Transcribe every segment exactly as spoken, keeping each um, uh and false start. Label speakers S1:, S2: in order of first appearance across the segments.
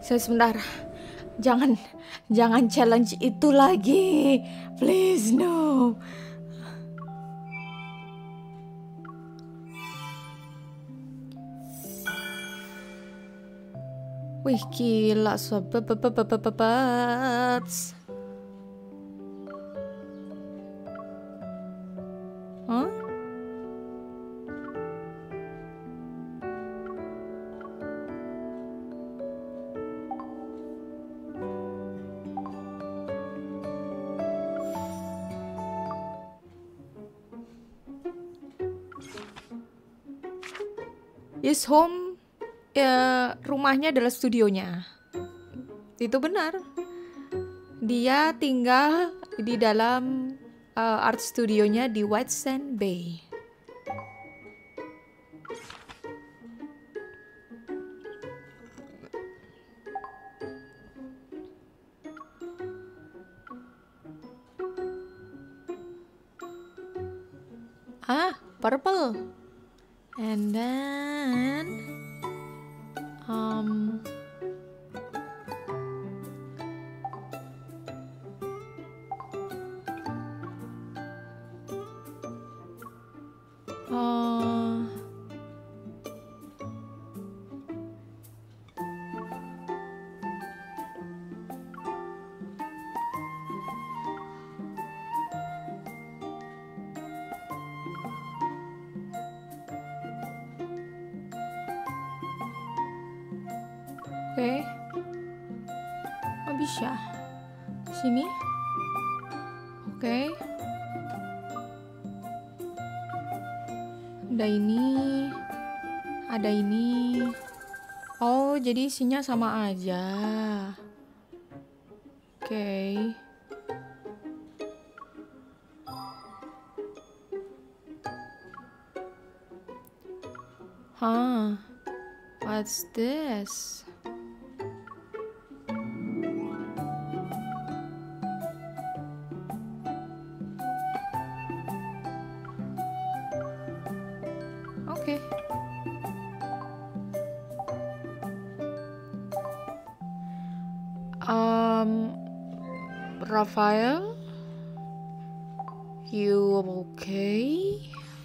S1: Saya sebentar. Jangan, jangan challenge itu lagi. Please no. Wih gila sobat. Hah? His home, ya, rumahnya adalah studionya. Itu benar. Dia tinggal di dalam uh, art studionya di White Sand Bay. Ah, purple. And then um uh, oke, okay. Oh bisa sini, oke, okay. Ada ini, ada ini. Oh jadi isinya sama aja. Oke, okay. Huh, what's this? Oke. Okay. Um, Raphael, you okay?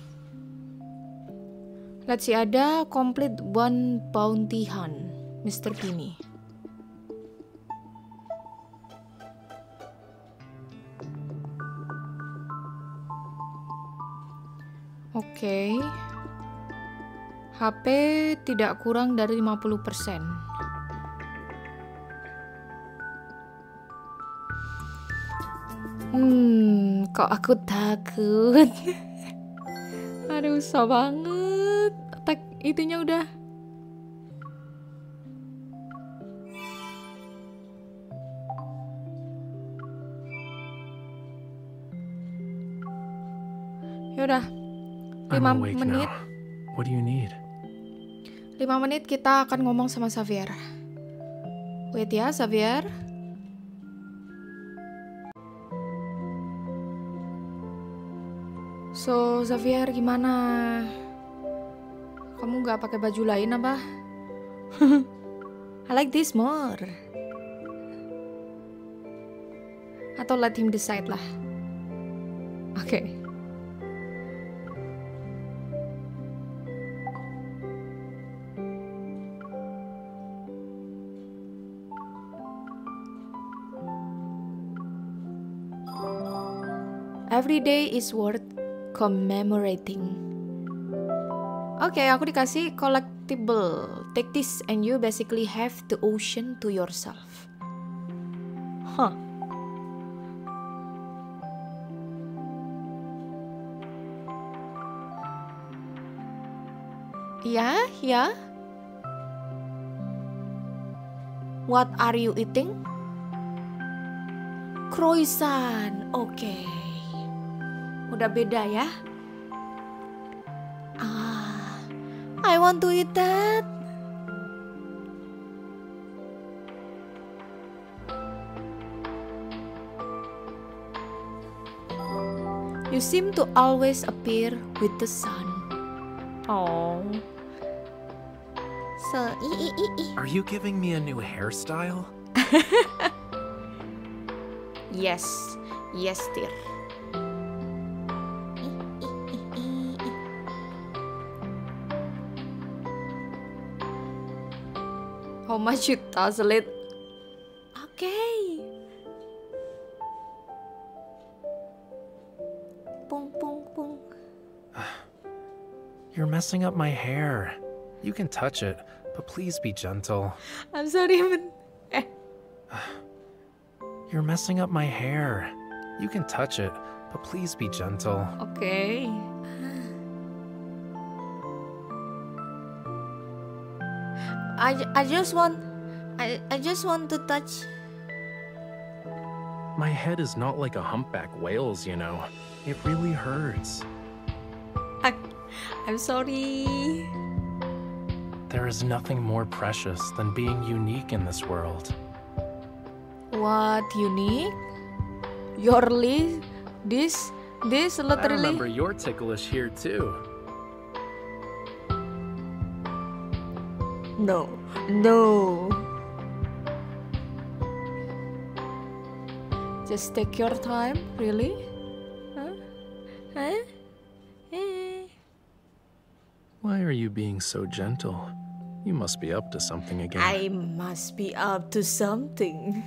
S1: Let's see, ada complete one bounty hunt, Mister Beanie. Oke. Okay. H P tidak kurang dari lima puluh persen. Hmm, kok aku takut. Aduh, susah banget. Tak itunya udah. Yaudah, lima menit.
S2: What do you need?
S1: lima menit kita akan ngomong sama Xavier. Wait ya, Xavier. So, Xavier gimana? Kamu gak pakai baju lain apa? I like this more. Atau let him decide lah. Oke. Okay. Every day is worth commemorating. Oke, okay, aku dikasih collectible. Take this and you basically have the ocean to yourself. Huh. Ya, ya. What are you eating? Croissant. Oke. Okay. Udah beda ya. Ah, I want to eat that. You seem to always appear with the sun. Oh, So, i i i i.
S2: Are you giving me a new hairstyle?
S1: Yes, yes, dear. How much you tussle it? Okay. Pung, pung, pung.
S2: You're messing up my hair. You can touch it, but please be gentle.
S1: I'm sorry, but... Eh.
S2: You're messing up my hair. You can touch it, but please be gentle.
S1: Okay. I, I just want I, I just want to touch.
S2: My head is not like a humpback whale's, you know. It really hurts.
S1: I, I'm sorry.
S2: There is nothing more precious than being unique in this world.
S1: What unique? Your list, this, this
S2: I
S1: literally.
S2: remember you're ticklish here too.
S1: No, no. Just take your time, really? Huh? Huh? Eh.
S2: Why are you being so gentle? You must be up to something again.
S1: I must be up to something.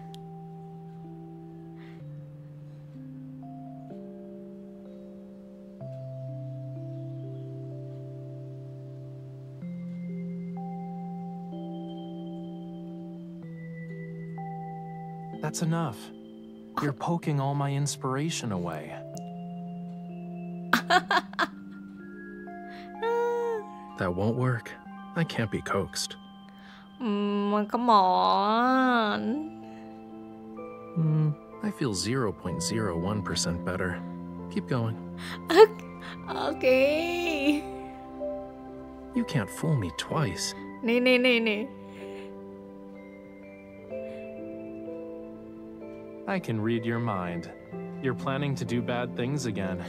S2: That's enough. You're poking all my inspiration away. That won't work. I can't be coaxed.
S1: Mm, come on.
S2: Hmm, I feel zero point zero one percent better. Keep going.
S1: Okay.
S2: You can't fool me twice.
S1: Nih, nih, nih, nih.
S2: I can read your mind. You're planning to do bad things again.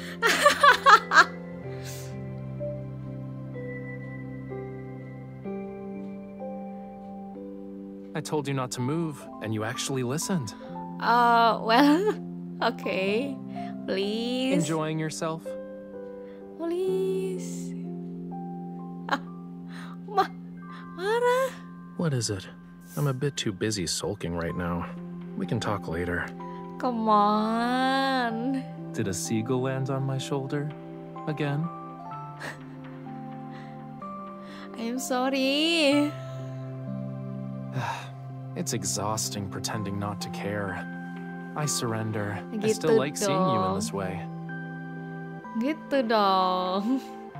S2: I told you not to move, and you actually listened.
S1: Uh, well, okay. Please.
S2: Enjoying yourself?
S1: Please. Ah, ma marah.
S2: What is it? I'm a bit too busy sulking right now. We can talk later.
S1: Come on.
S2: Did a seagull land on my shoulder? Again?
S1: I'm sorry.
S2: It's exhausting pretending not to care. I surrender. I
S1: Gitu
S2: still like seeing you in
S1: dong.
S2: this way.
S1: Gitu dong.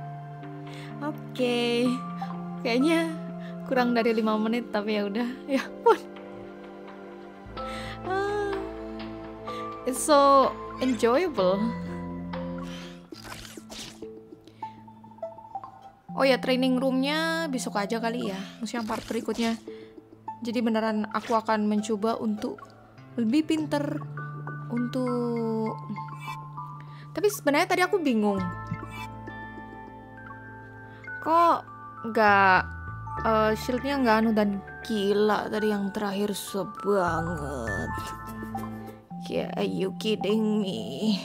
S1: Oke. Kayaknya kurang dari lima menit tapi ya udah. Ya ampun. Ah, it's so enjoyable. Oh ya, training roomnya besok aja kali ya. Maksudnya part berikutnya. Jadi beneran aku akan mencoba untuk lebih pinter untuk. Tapi sebenarnya tadi aku bingung. Kok nggak uh, shieldnya nggak anu dan gila tadi yang terakhir sebanget. Yeah, are you kidding me?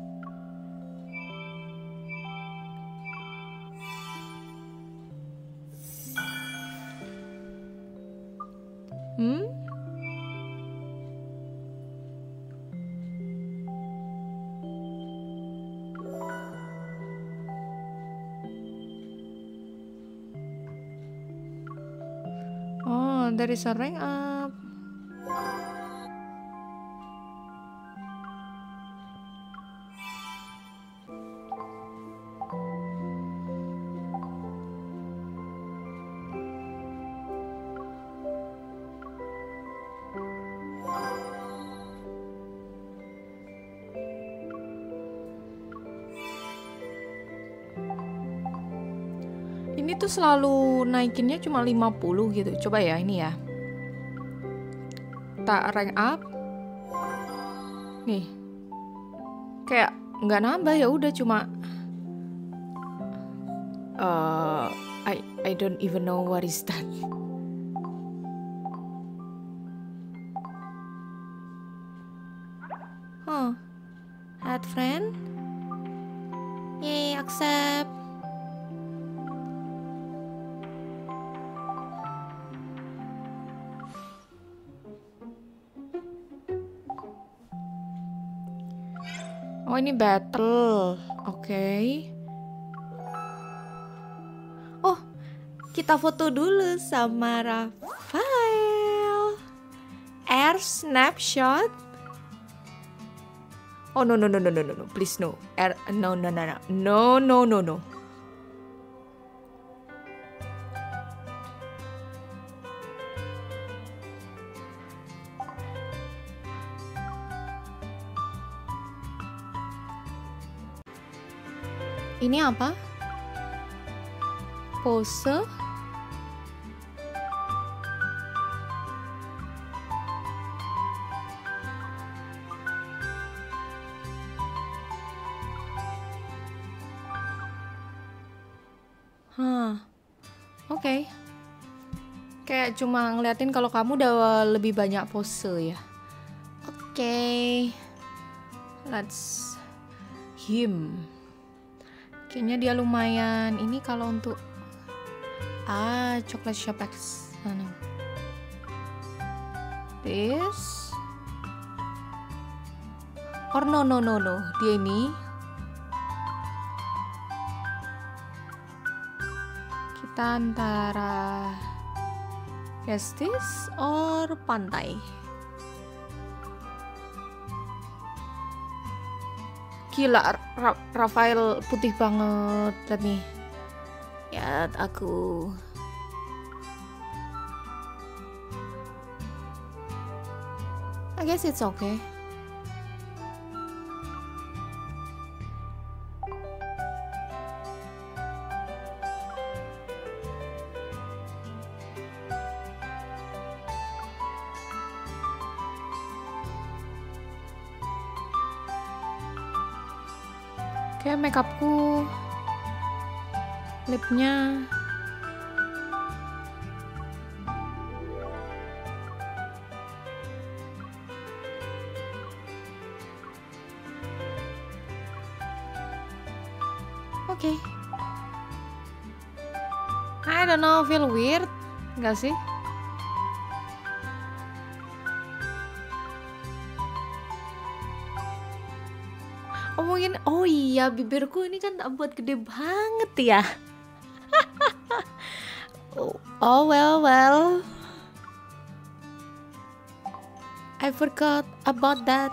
S1: Hmm? Oh, there is a rank up. Ini tuh selalu naikinnya cuma lima puluh gitu. Coba ya ini ya. Tak rank up. Nih. Kayak nggak nambah ya udah cuma uh, I I don't even know what is that. Huh. Add friend. Yay, accept. Oh, ini battle. Oke. Okay. Oh, kita foto dulu sama Rafael. Air snapshot. Oh no no no no no no no, please no. Air no no no no no no no no. Ini apa? Pose. Hah. Oke. Okay. Kayak cuma ngeliatin kalau kamu udah lebih banyak pose ya. Oke. Okay. Let's him. Kayaknya dia lumayan ini kalau untuk ah chocolate shop X sana. This or no no no no dia ini kita antara Kestis or pantai. Gila, Ra Rafael putih banget. Lihat nih. Ya, aku. I guess it's okay. Kayak makeupku, lipnya oke. Okay. I don't know, feel weird, nggak sih? Oh mungkin, oh iya bibirku ini kan buat gede banget ya. oh, oh well well. I forgot about that.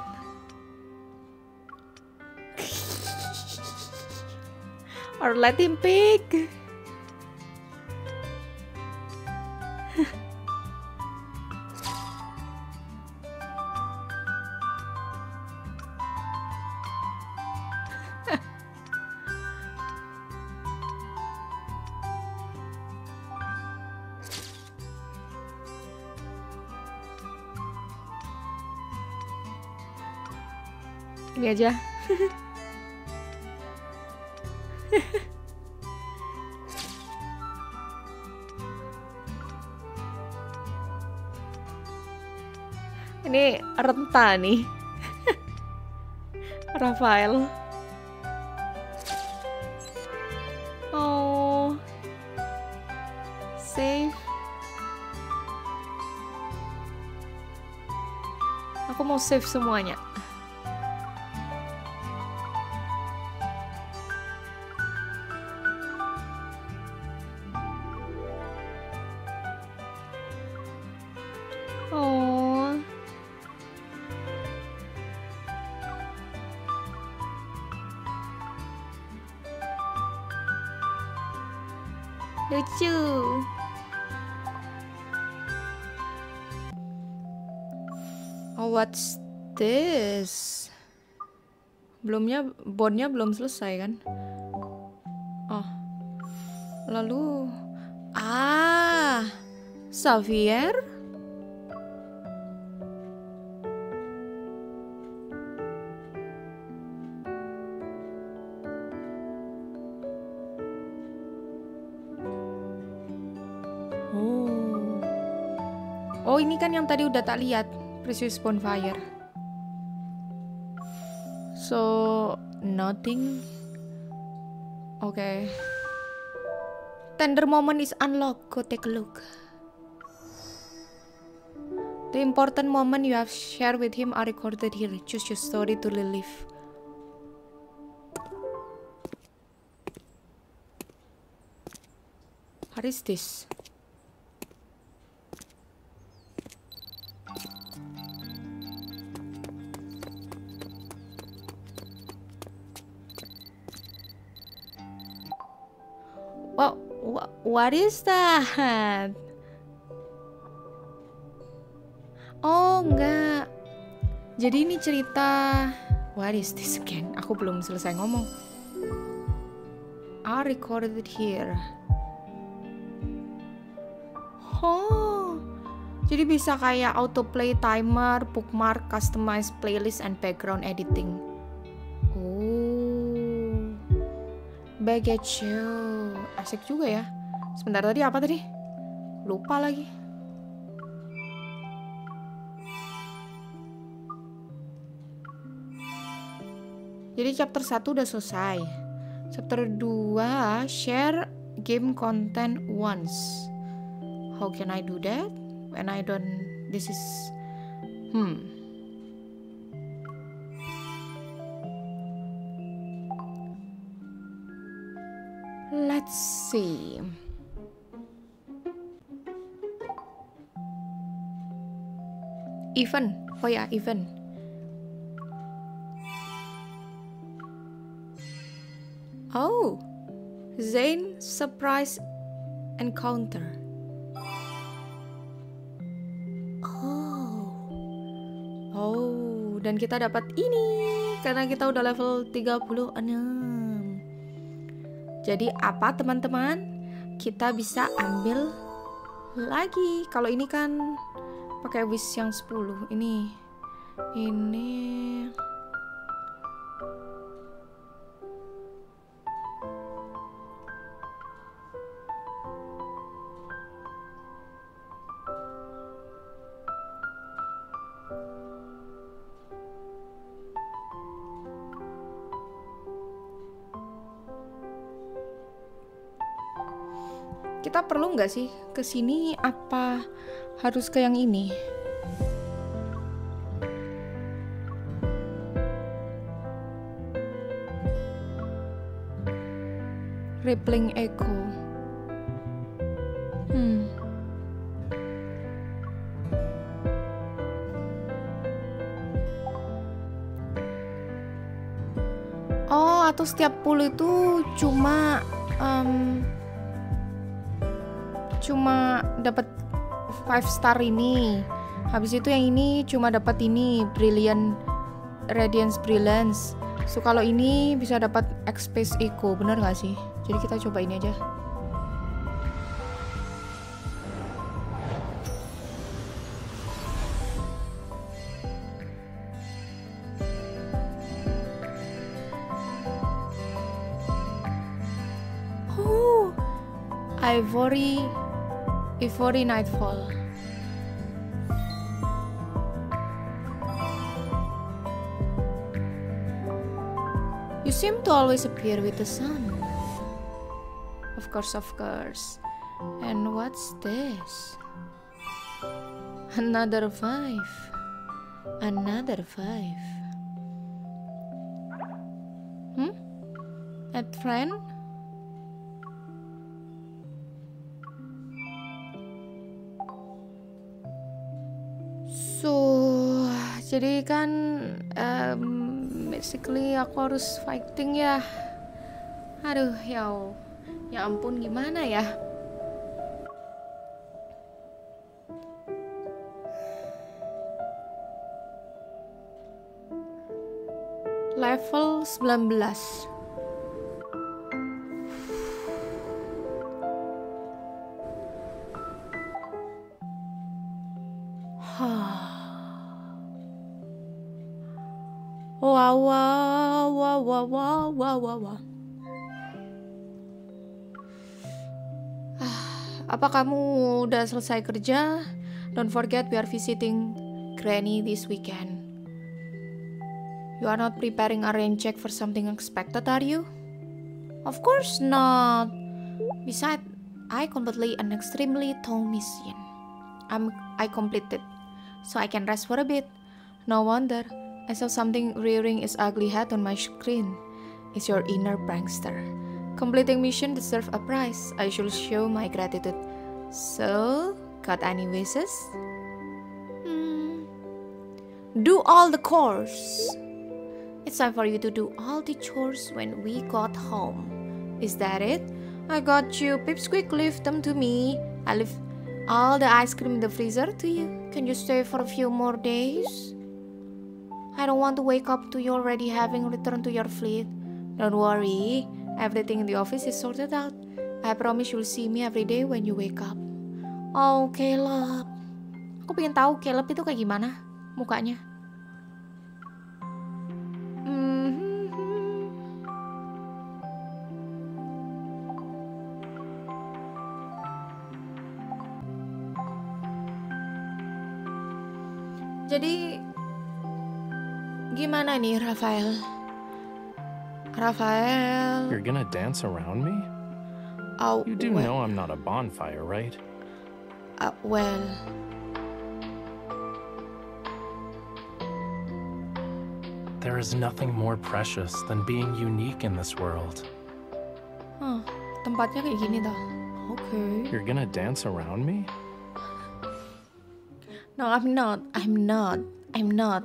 S1: Or let him pick. Ini aja. Ini renta nih. Rafael. Oh. Save. Aku mau save semuanya. Oh. Lucu. Oh, what's this? Belumnya, bondnya belum selesai kan? Oh. Lalu, ah, Xavier? Oh, ini kan yang tadi udah tak lihat, Precious Bonfire. So, nothing. Oke. Okay. Tender moment is unlocked. Go take a look. The important moment you have shared with him are recorded here. Choose your story to relive. What is this? What, what, what is that? Oh, enggak. Jadi ini cerita. What is this again? Aku belum selesai ngomong. Are recorded here. Oh, jadi bisa kayak autoplay timer, bookmark, customize playlist, and background editing. Oh, baggage. Asik juga ya. Sebentar, tadi apa tadi? Lupa lagi. Jadi chapter satu udah selesai. Chapter dua, share game content once. How can I do that when I don't, this is, hmm. Let's see. Event, oh ya, event. Oh, Zane surprise encounter. Oh, oh, dan kita dapat ini karena kita udah level tiga puluh enam. Jadi apa teman-teman? Kita bisa ambil lagi. Kalau ini kan pakai wish yang sepuluh. Ini, ini. Kita perlu nggak sih ke sini? Apa harus ke yang ini? Rippling Echo. Hmm. Oh, atau setiap pool itu cuma um, cuma dapat five star ini. Habis itu yang ini cuma dapat ini Brilliant Radiance Brilliance. So kalau ini bisa dapat X-Space Echo, bener gak sih? Jadi kita coba ini aja. Oh, Ivory Ivory Nightfall. You seem to always appear with the sun. Of course, of course. And what's this? Another five. Another five. Hmm? Add friend? So, jadi kan um, basically aku harus fighting ya. Aduh, ya, ya ampun, gimana ya? Level sembilan belas. Wow, wow, wow, wow, wow, wow, wow, wow. Ah, apa kamu udah selesai kerja? Don't forget we are visiting Granny this weekend. You are not preparing a rain check for something unexpected, are you? Of course not. Besides, I completed an extremely tall mission. I'm, I completed, so I can rest for a bit. No wonder, I saw something rearing its ugly head on my screen. It's your inner prankster. Completing mission deserves a prize. I should show my gratitude. So, got any wishes? Hmm. Do all the chores. It's time for you to do all the chores when we got home. Is that it? I got you. Pipsqueak, leave them to me. I leave all the ice cream in the freezer to you. Can you stay for a few more days? I don't want to wake up to you already having returned to your fleet. Don't worry, everything in the office is sorted out. I promise you'll see me every day when you wake up. Oh, Caleb. Aku pengen tahu Caleb itu kayak gimana mukanya. Mhm. Jadi gimana nih, Rafael? Rafael.
S2: You're gonna dance around me?
S1: Oh,
S2: You do
S1: well,
S2: know I'm not a bonfire, right?
S1: uh, well.
S2: There is nothing more precious than being unique in this world.
S1: Huh, tempatnya kayak gini dah. Okay.
S2: You're gonna dance around me?
S1: No, I'm not. I'm not. I'm not.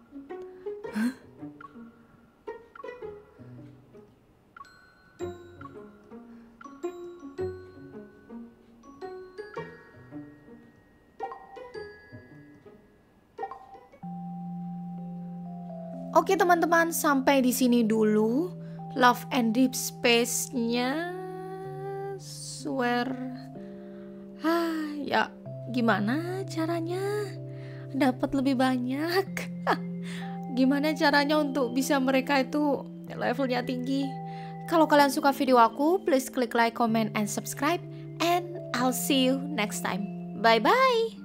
S1: Oke teman-teman, sampai di sini dulu Love and Deep Space-nya. Swear. Ah, ya gimana caranya dapat lebih banyak? Gimana caranya untuk bisa mereka itu levelnya tinggi? Kalau kalian suka video aku, please klik like, comment, and subscribe. And I'll see you next time. Bye-bye.